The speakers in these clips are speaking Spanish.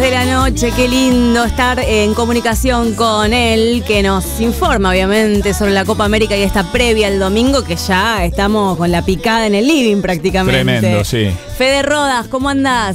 de la noche, qué lindo estar en comunicación con él, que nos informa obviamente sobre la Copa América y esta previa al domingo, que ya estamos con la picada en el living prácticamente. Tremendo, sí. Fede Rodas, ¿cómo andás?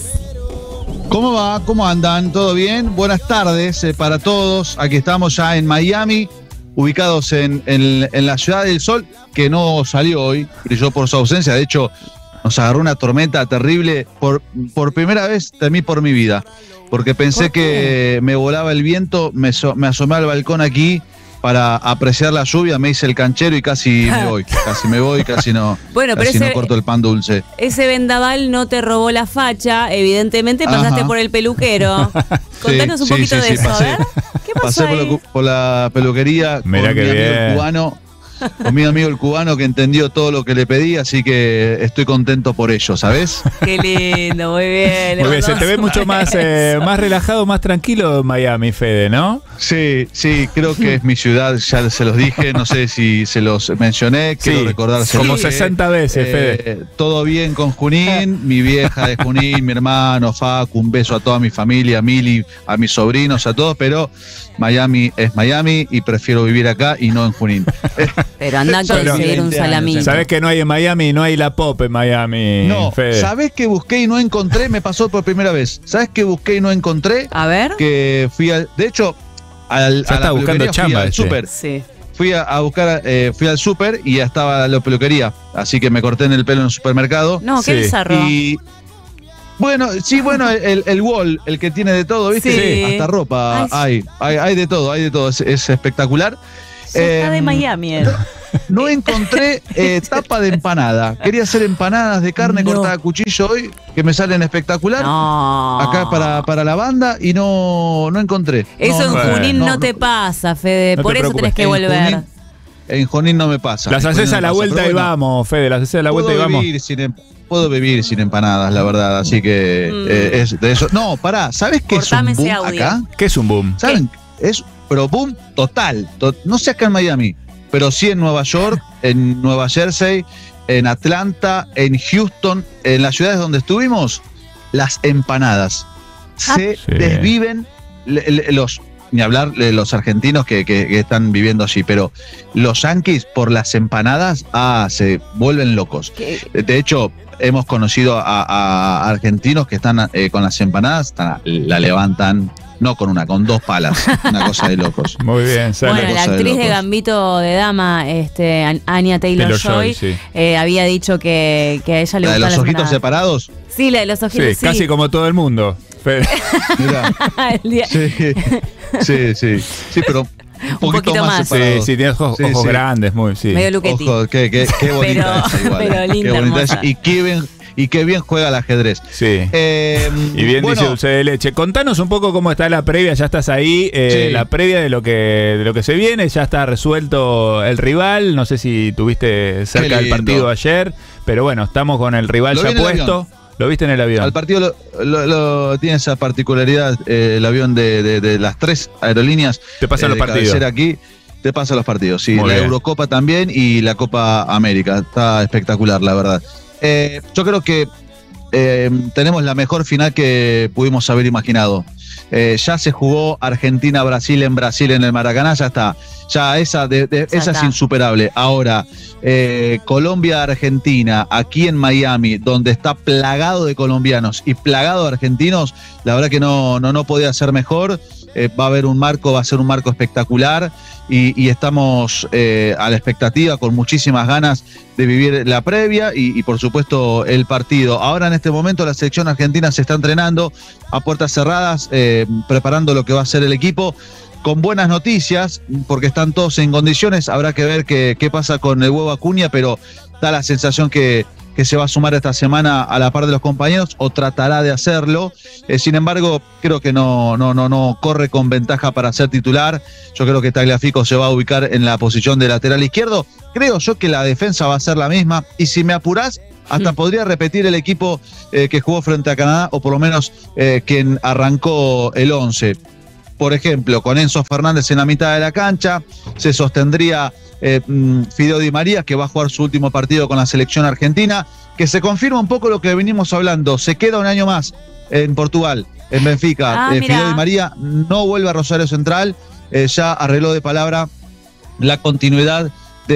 ¿Cómo va? ¿Cómo andan? ¿Todo bien? Buenas tardes para todos. Aquí estamos ya en Miami, ubicados en la Ciudad del Sol, que no salió hoy, brilló por su ausencia. De hecho, nos agarró una tormenta terrible por primera vez, temí por mi vida, porque pensé que me volaba el viento, me asomé al balcón aquí para apreciar la lluvia, me hice el canchero y casi me voy, casi no, bueno, pero no corto el pan dulce. Ese vendaval no te robó la facha, evidentemente pasaste por el peluquero. Contanos un poquito de eso, pasé, a ver. ¿Qué pasó pasé ahí? por la peluquería Mirá con mi amigo el cubano. Con mi amigo el cubano que entendió todo lo que le pedí, así que estoy contento por ello, ¿sabes? Qué lindo, muy bien. Muy bien, se te ve mucho más relajado, más tranquilo en Miami, Fede, ¿no? Sí, creo que es mi ciudad, ya se los dije, no sé si se los mencioné, quiero recordárselo. Como 60 veces, Fede. Todo bien con Junín, mi vieja de Junín, mi hermano, Facu, un beso a toda mi familia, a Mili, a mis sobrinos, a todos, pero Miami es Miami y prefiero vivir acá y no en Junín. Pero anda a conseguir un salamito. ¿Sabés que no hay en Miami? No hay la pop en Miami, No, Fede. ¿sabés que busqué y no encontré? Me pasó por primera vez. ¿Sabés que busqué y no encontré? A ver. Que fui al... De hecho, ya estaba buscando chamba, al súper. Sí. Fui a buscar, fui al súper y ya estaba la peluquería. Así que me corté en el pelo en el supermercado. No, qué bizarro. Y... Bueno, el wall, el que tiene de todo, ¿viste? Sí. Hasta ropa hay de todo, es espectacular. Está de Miami, No encontré tapa de empanada. Quería hacer empanadas de carne cortada a cuchillo hoy, que me salen espectacular. No. Acá para la banda y no encontré. Eso en Junín no te pasa, Fede. No por te eso preocupes. tenés que volver. En Junín no me pasa. Las haces a la vuelta y vamos, Fede, las haces a la vuelta y vamos. Puedo vivir sin empanadas, la verdad, así que es de eso. No, pará, ¿sabes qué es un boom acá? ¿Qué es un boom? ¿Saben? Pero boom total. No sé acá en Miami, pero sí en Nueva York, en Nueva Jersey, en Atlanta, en Houston, en las ciudades donde estuvimos, las empanadas. Se desviven ni hablar de los argentinos que están viviendo allí, pero los yanquis por las empanadas, se vuelven locos. De hecho, hemos conocido a argentinos que están con las empanadas, la levantan, no con dos palas, una cosa de locos. Muy bien, bueno, la actriz de Gambito de Dama, Anya Taylor-Joy, sí. Había dicho que a ella le gustan ¿La de los ojitos empanadas separados? Sí, la de los ojitos, sí. Casi como todo el mundo. Mirá. Sí, pero un poquito más separados. Sí, tienes ojos grandes, medio Luchetti. Ojo, qué bonita esa igual. Pero linda, qué bonita hermosa. Y qué bien juega el ajedrez. Sí. Y bien dice dulce de leche. Contanos un poco cómo está la previa, ya estás ahí, la previa de lo que se viene, ya está resuelto el rival, no sé si tuviste cerca del partido ayer, pero bueno, estamos con el rival ya puesto. ¿Lo viste en el avión? Al partido tiene esa particularidad, el avión de las 3 aerolíneas. Te pasan los partidos. Aquí, te pasan los partidos, sí. Muy la bien. Eurocopa también y la Copa América. Está espectacular, la verdad. Yo creo que tenemos la mejor final que pudimos haber imaginado. Ya se jugó Argentina-Brasil en el Maracaná, ya está. Ya esa es insuperable. Ahora, Colombia-Argentina, aquí en Miami, donde está plagado de colombianos y plagado de argentinos, la verdad que no podía ser mejor. Va a ser un marco espectacular y estamos a la expectativa con muchísimas ganas de vivir la previa y por supuesto el partido. Ahora en este momento la selección argentina se está entrenando a puertas cerradas, preparando lo que va a ser el equipo, con buenas noticias, porque están todos en condiciones. Habrá que ver qué pasa con el huevo Acuña, pero da la sensación que se va a sumar esta semana a la par de los compañeros o tratará de hacerlo. Sin embargo, creo que no corre con ventaja para ser titular. Yo creo que Tagliafico se va a ubicar en la posición de lateral izquierdo. Creo yo que la defensa va a ser la misma y si me apurás, hasta podría repetir el equipo que jugó frente a Canadá o por lo menos quien arrancó el 11. Por ejemplo, con Enzo Fernández en la mitad de la cancha, se sostendría Fideo Di María, que va a jugar su último partido con la selección argentina, que se confirma un poco lo que venimos hablando, se queda un año más en Portugal, en Benfica. Fideo Di María no vuelve a Rosario Central, ya arregló de palabra la continuidad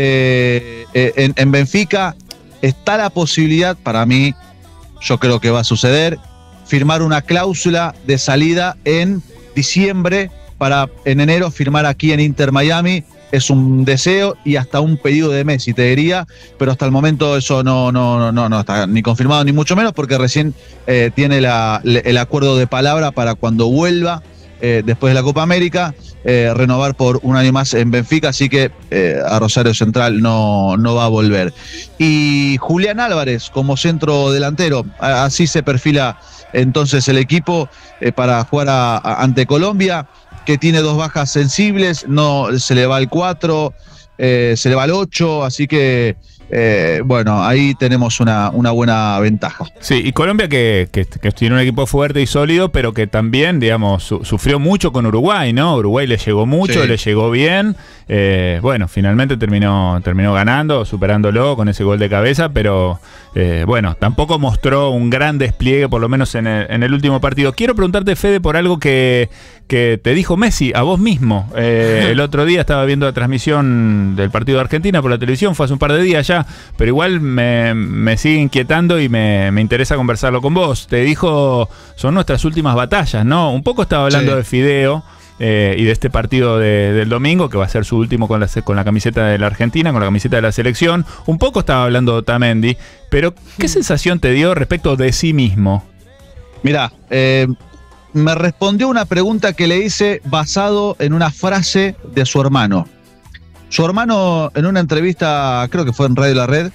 en Benfica. Está la posibilidad, para mí, yo creo que va a suceder, firmar una cláusula de salida en diciembre para en enero firmar aquí en Inter Miami. Es un deseo y hasta un pedido de Messi, te diría, pero hasta el momento eso no está ni confirmado ni mucho menos, porque recién tiene el acuerdo de palabra para cuando vuelva después de la Copa América, renovar por un año más en Benfica, así que a Rosario Central no va a volver. Y Julián Álvarez como centro delantero, así se perfila entonces el equipo para jugar ante Colombia, que tiene 2 bajas sensibles, no se le va el 4, se le va el 8, así que bueno, ahí tenemos una buena ventaja. Sí, y Colombia que tiene un equipo fuerte y sólido, pero que también, digamos, sufrió mucho con Uruguay, ¿no? Uruguay le llegó mucho, le llegó bien. Bueno, finalmente terminó ganando, superándolo con ese gol de cabeza, pero bueno, tampoco mostró un gran despliegue, por lo menos en el último partido. Quiero preguntarte, Fede, por algo que te dijo Messi a vos mismo. El otro día estaba viendo la transmisión del partido de Argentina por la televisión, fue hace un par de días ya, pero igual me sigue inquietando y me interesa conversarlo con vos. Te dijo, son nuestras últimas batallas, ¿no? Un poco estaba hablando de Fideo y de este partido del domingo, que va a ser su último con la camiseta de la Argentina, con la camiseta de la selección. Un poco estaba hablando de Otamendi, pero ¿qué sensación te dio respecto de sí mismo? Mirá, me respondió una pregunta que le hice basado en una frase de su hermano. Su hermano, en una entrevista, creo que fue en Radio La Red,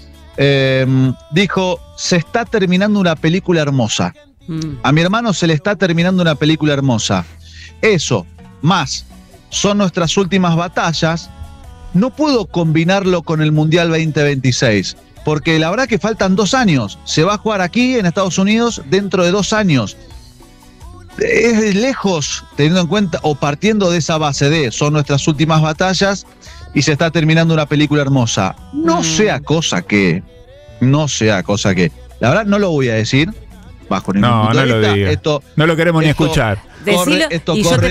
dijo, se está terminando una película hermosa. A mi hermano se le está terminando una película hermosa. Eso, más, son nuestras últimas batallas. No puedo combinarlo con el Mundial 2026, porque la verdad que faltan 2 años. Se va a jugar aquí en Estados Unidos dentro de 2 años. Es lejos, teniendo en cuenta o partiendo de esa base de son nuestras últimas batallas y se está terminando una película hermosa. No sea cosa que. La verdad no lo voy a decir bajo ningún punto de vista. Esto, no lo queremos ni escuchar. Esto corre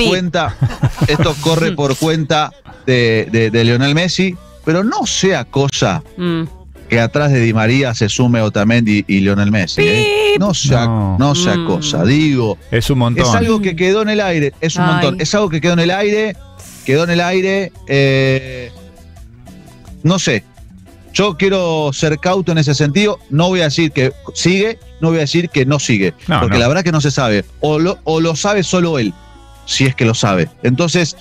por cuenta de Lionel Messi, pero no sea cosa que atrás de Di María se sume Otamendi y Lionel Messi. No sea cosa, digo. Es un montón. Es algo que quedó en el aire, es un montón. Es algo que quedó en el aire, no sé. Yo quiero ser cauto en ese sentido. No voy a decir que sigue, no voy a decir que no sigue. Porque la verdad que no se sabe. O lo sabe solo él, si es que lo sabe. Entonces,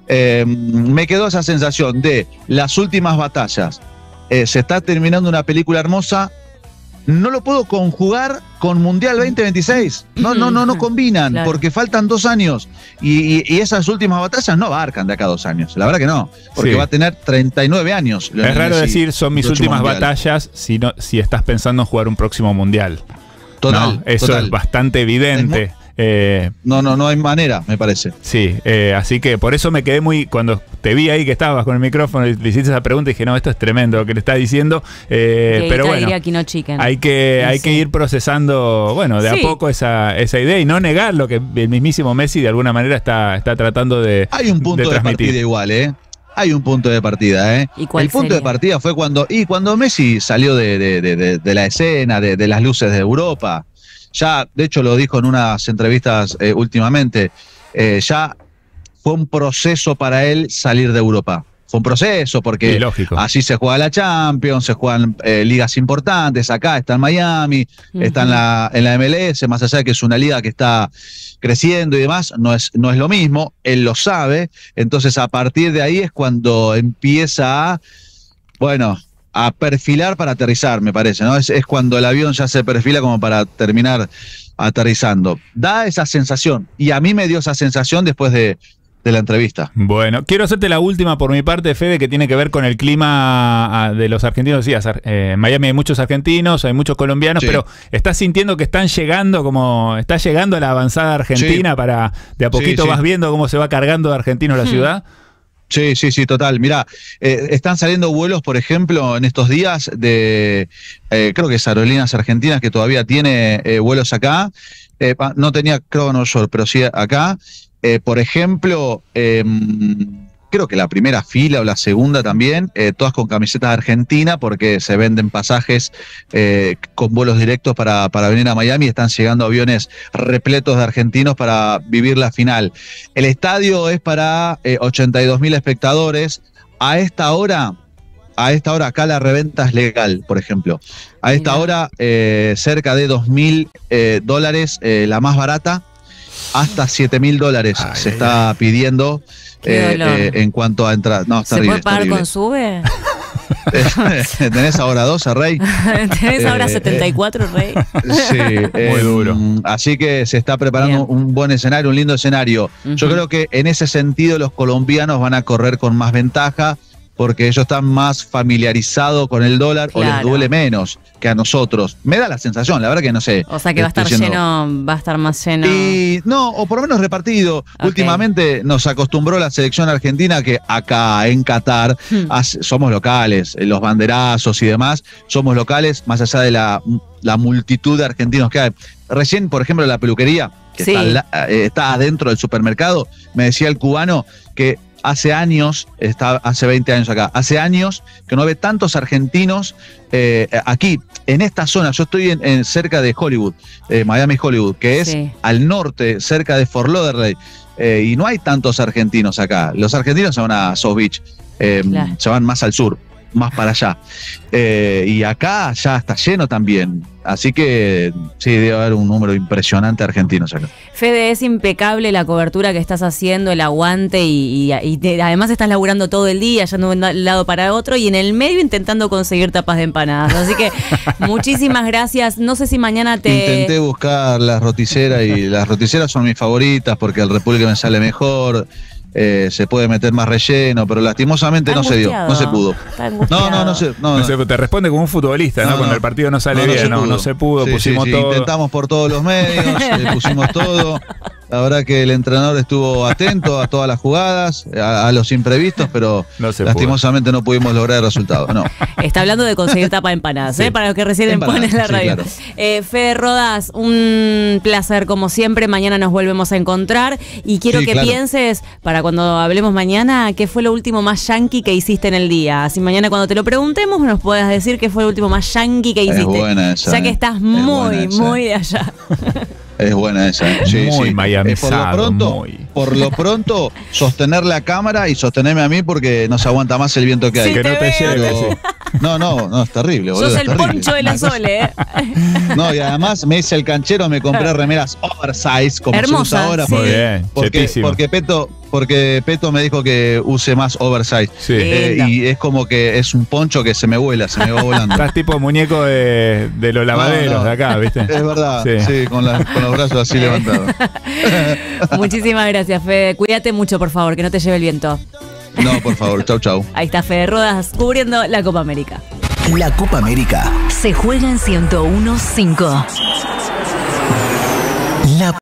me quedó esa sensación de las últimas batallas. Se está terminando una película hermosa. No lo puedo conjugar con Mundial 2026. No combinan, porque faltan 2 años. Y esas últimas batallas no abarcan de acá a 2 años. La verdad que no, porque va a tener 39 años. Es raro decir son mis últimas batallas si estás pensando en jugar un próximo Mundial. Total. Eso es bastante evidente. No hay manera, me parece. Sí, así que por eso me quedé cuando te vi ahí que estabas con el micrófono y le hiciste esa pregunta y dije, no, esto es tremendo lo que le está diciendo, pero bueno, hay que ir procesando, bueno, de a poco esa idea y no negar lo que el mismísimo Messi de alguna manera está tratando de transmitir. Hay un punto de partida igual, Hay un punto de partida, ¿Y cuál el punto sería? de partida fue cuando Messi salió de la escena, de las luces de Europa. Ya, de hecho, lo dijo en unas entrevistas últimamente, ya fue un proceso para él salir de Europa. Fue un proceso porque así se juega la Champions, se juegan ligas importantes, acá está en Miami, está en la MLS, más allá de que es una liga que está creciendo y demás, no es lo mismo, él lo sabe, entonces a partir de ahí es cuando empieza a perfilar para aterrizar, me parece, ¿no? Es cuando el avión ya se perfila como para terminar aterrizando. Da esa sensación, y a mí me dio esa sensación después de la entrevista. Bueno, quiero hacerte la última por mi parte, Fede, que tiene que ver con el clima de los argentinos. Sí, en Miami hay muchos argentinos, hay muchos colombianos, pero ¿estás sintiendo que está llegando la avanzada argentina para de a poquito vas viendo cómo se va cargando de argentinos la ciudad? Sí, total. Mirá, están saliendo vuelos, por ejemplo, en estos días de, creo que es Aerolíneas Argentinas, que todavía tiene vuelos acá. No tenía, creo, en Nueva York, pero sí acá. Por ejemplo, creo que la primera fila o la segunda también, todas con camisetas de Argentina, porque se venden pasajes con vuelos directos para venir a Miami. Están llegando aviones repletos de argentinos para vivir la final. El estadio es para 82.000 espectadores. A esta hora acá la reventa es legal, por ejemplo. A esta hora cerca de $2.000, la más barata, hasta $7.000 se está pidiendo. En cuanto a entrar. No, ¿Se puede pagar con SUBE? ¿Tenés ahora 12, Rey? ¿Tenés ahora 74, Rey? Sí, muy duro. Así que se está preparando un buen escenario, un lindo escenario. Yo creo que en ese sentido los colombianos van a correr con más ventaja, porque ellos están más familiarizados con el dólar, o les duele menos que a nosotros. Me da la sensación, la verdad que no sé. O sea que va a estar lleno, va a estar más lleno. Y no, o por lo menos repartido. Okay. Últimamente nos acostumbró la selección argentina que acá en Qatar somos locales, los banderazos y demás, somos locales, más allá de la multitud de argentinos que hay. Recién, por ejemplo, la peluquería, que está adentro del supermercado, me decía el cubano que hace años, hace 20 años acá, hace años que no ve tantos argentinos aquí, en esta zona. Yo estoy cerca de Hollywood, Miami Hollywood, que es al norte, cerca de Fort Lauderdale, y no hay tantos argentinos acá. Los argentinos se van a South Beach, se van más al sur, más para allá. Y acá ya está lleno también. Así que sí, debe haber un número impresionante de argentinos acá. Fede, es impecable la cobertura que estás haciendo, el aguante y además estás laburando todo el día, yendo de un lado para otro y en el medio intentando conseguir tapas de empanadas. Así que muchísimas gracias. No sé si mañana Intenté buscar las roticeras y las roticeras son mis favoritas porque el República me sale mejor. Se puede meter más relleno, pero lastimosamente no se dio, no se pudo. No, te responde como un futbolista, ¿no? Cuando el partido no sale bien, no se pudo, pusimos todo. Intentamos por todos los medios, pusimos todo. La verdad que el entrenador estuvo atento a todas las jugadas, a los imprevistos, pero lastimosamente no pudimos lograr el resultado. No. Está hablando de conseguir tapa de empanadas, para los que recién ponen la radio. Claro. Fede Rodas, un placer como siempre. Mañana nos volvemos a encontrar y quiero que pienses, para cuando hablemos mañana, qué fue lo último más yankee que hiciste en el día. Así mañana cuando te lo preguntemos nos puedas decir qué fue lo último más yankee que hiciste. Es buena esa, ya que estás muy de allá. Es buena esa. Muy miamizado. Por lo pronto, sostener la cámara y sostenerme a mí porque no se aguanta más el viento que hay. Que no te lleve. No, es terrible, boludo. Sos el Poncho de la Sole, No, y además me hice el canchero, me compré remeras oversize, como hermosa, se usa ahora. Muy bien, porque Peto me dijo que use más oversize. Y es como que es un poncho que se me vuela, se me va volando. Estás tipo muñeco de los lavaderos de acá, ¿viste? Es verdad, sí, con los brazos así levantados. Muchísimas gracias, Fede. Cuídate mucho, por favor, que no te lleve el viento. No, por favor, chau. Ahí está Fede Rodas cubriendo la Copa América. La Copa América se juega en 101.5.